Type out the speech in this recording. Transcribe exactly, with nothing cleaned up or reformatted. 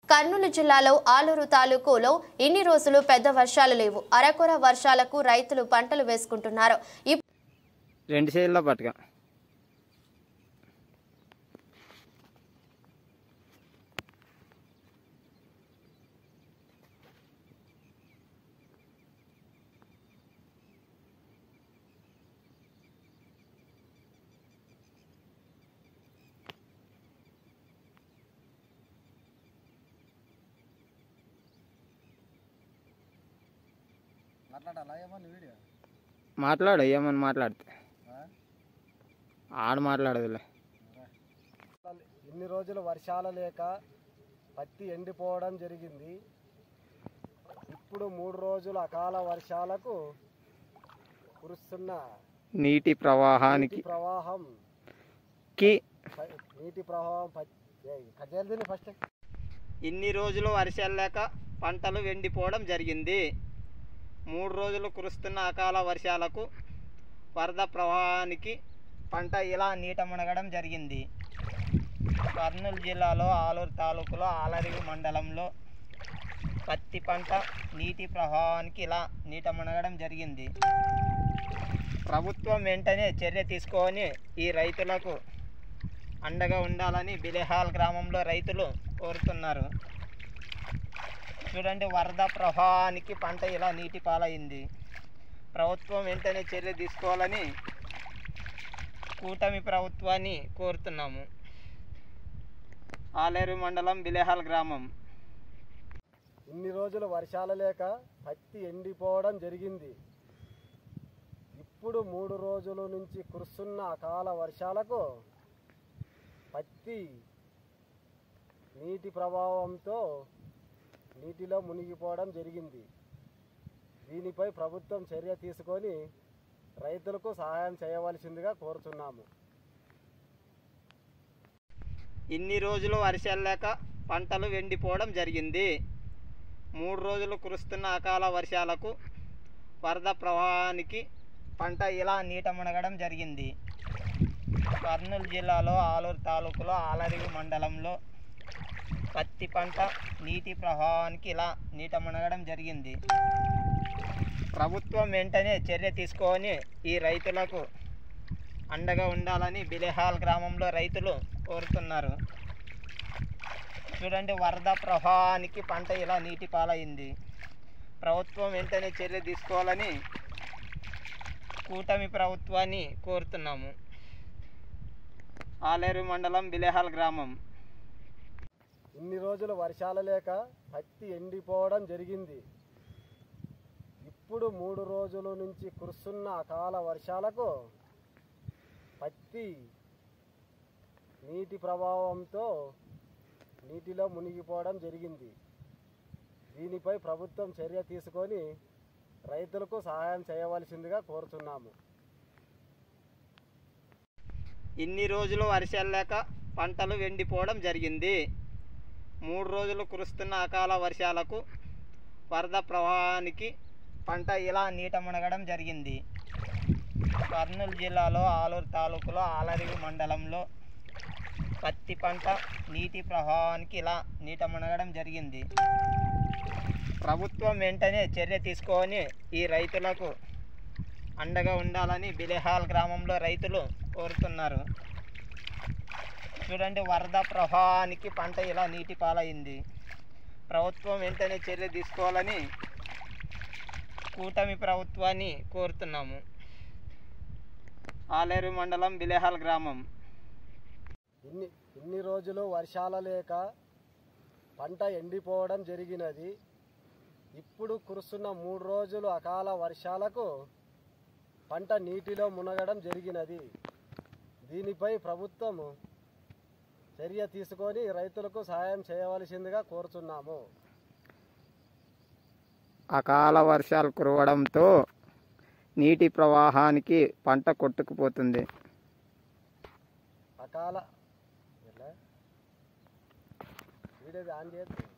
కర్నూలు జిల్లాలో ఆలూరు తాలూకులో ఇన్ని రోజులు పెద్ద వర్షాలు లేవు. అరకొర వర్షాలకు రైతులు పంటలు వేసుకుంటున్నారు. రెండు చేతుల్లో పట్టుగా మాట్లాడు. ఏమని మాట్లాడితే ఆడ మాట్లాడదులే. ఇన్ని రోజులు వర్షాలు లేక పత్తి ఎండిపోవడం జరిగింది. ఇప్పుడు మూడు రోజుల అకాల వర్షాలకు కురుస్తున్న నీటి ప్రవాహానికి ప్రవాహం నీటి ప్రవాహం ఫస్ట్ ఇన్ని రోజులు వర్షాలు లేక పంటలు ఎండిపోవడం జరిగింది. మూడు రోజులు కురుస్తున్న అకాల వర్షాలకు వరద ప్రవాహానికి పంట ఇలా నీట మునగడం జరిగింది. కర్నూలు జిల్లాలో ఆలూరు తాలూకులో ఆలరివి మండలంలో పత్తి పంట నీటి ప్రవాహానికి ఇలా నీట మునగడం జరిగింది. ప్రభుత్వం వెంటనే చర్య తీసుకొని ఈ రైతులకు అండగా ఉండాలని బిలేహాల్ గ్రామంలో రైతులు కోరుతున్నారు. చూడండి, వరద ప్రవాహానికి పంట ఇలా నీటి పాలైంది. ప్రభుత్వం వెంటనే చర్య తీసుకోవాలని కూటమి ప్రభుత్వాన్ని కోరుతున్నాము. ఆలేరు మండలం బిలేహాల్ గ్రామం. ఇన్ని రోజులు వర్షాలు లేక పత్తి ఎండిపోవడం జరిగింది. ఇప్పుడు మూడు రోజుల నుంచి కురుస్తున్న అకాల వర్షాలకు పత్తి నీటి ప్రభావంతో నీటిలో మునిగిపోవడం జరిగింది. దీనిపై ప్రభుత్వం చర్య తీసుకొని రైతులకు సహాయం చేయవలసిందిగా కోరుతున్నాము. ఇన్ని రోజులు వర్షాలు లేక పంటలు ఎండిపోవడం జరిగింది. మూడు రోజులు కురుస్తున్న అకాల వర్షాలకు వరద ప్రవాహానికి పంట ఇలా నీట మునగడం జరిగింది. కర్నూలు జిల్లాలో ఆలూరు తాలూకులో ఆలరివి మండలంలో పత్తి పంట నీటి ప్రవాహానికి ఇలా నీట మునగడం జరిగింది. ప్రభుత్వం వెంటనే చర్య తీసుకొని ఈ రైతులకు అండగా ఉండాలని బిలేహాల్ గ్రామంలో రైతులు కోరుతున్నారు. చూడండి, వరద ప్రవాహానికి పంట ఇలా నీటి పాలైంది. ప్రభుత్వం వెంటనే చర్య తీసుకోవాలని కూటమి ప్రభుత్వాన్ని కోరుతున్నాము. ఆలేరు మండలం బిలేహాల్ గ్రామం. ఇన్ని రోజులు వర్షాలు లేక పత్తి ఎండిపోవడం జరిగింది. ఇప్పుడు మూడు రోజుల నుంచి కురుస్తున్న అకాల వర్షాలకు పత్తి నీటి ప్రభావంతో నీటిలో మునిగిపోవడం జరిగింది. దీనిపై ప్రభుత్వం చర్య తీసుకొని రైతులకు సహాయం చేయవలసిందిగా కోరుతున్నాము. ఇన్ని రోజులు వర్షాలు లేక పంటలు ఎండిపోవడం జరిగింది. మూడు రోజులు కురుస్తున్న అకాల వర్షాలకు వరద ప్రవాహానికి పంట ఇలా నీట మునగడం జరిగింది. కర్నూలు జిల్లాలో ఆలూరు తాలూకులో ఆలరివి మండలంలో పత్తి పంట నీటి ప్రవాహానికి ఇలా నీట మునగడం జరిగింది. ప్రభుత్వం వెంటనే చర్య తీసుకొని ఈ రైతులకు అండగా ఉండాలని బిలేహాల్ గ్రామంలో రైతులు కోరుతున్నారు. చూడండి, వరద ప్రవాహానికి పంట ఇలా నీటి పాలైంది. ప్రభుత్వం వెంటనే చర్య తీసుకోవాలని కూటమి ప్రభుత్వాన్ని కోరుతున్నాము. ఆలేరు మండలం బిలేహాల్ గ్రామం. ఇన్ని ఇన్ని రోజులు వర్షాలు లేక పంట ఎండిపోవడం జరిగినది. ఇప్పుడు కురుస్తున్న మూడు రోజులు అకాల వర్షాలకు పంట నీటిలో మునగడం జరిగినది. దీనిపై ప్రభుత్వం చర్య తీసుకొని రైతులకు సహాయం చేయవలసిందిగా కోరుతున్నాము. అకాల వర్షాలు కురవడంతో నీటి ప్రవాహానికి పంట కొట్టుకుపోతుంది. అకాల వీడియో ఆన్ చేస్తే